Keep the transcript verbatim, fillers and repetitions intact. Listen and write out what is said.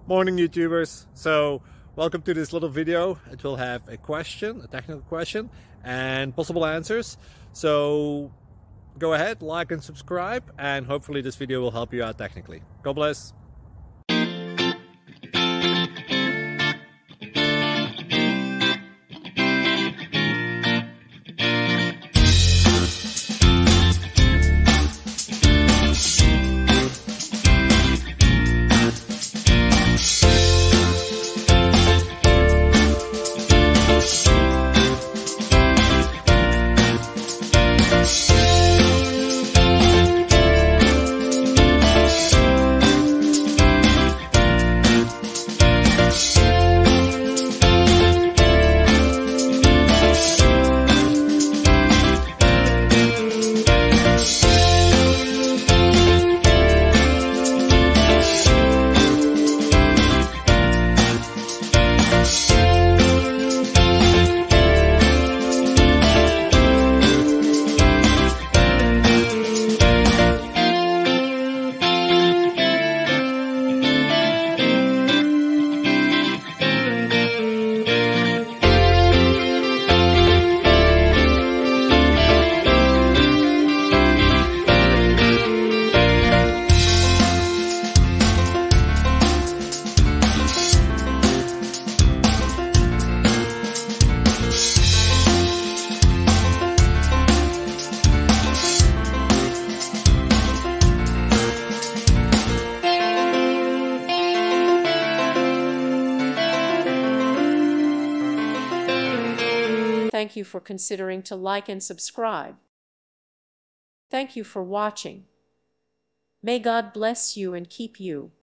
Morning YouTubers. So welcome to this little video. It will have a question, a technical question, and possible answers. So go ahead, like and subscribe, and hopefully this video will help you out technically. God bless. Thank you for considering to like and subscribe. Thank you for watching. May God bless you and keep you.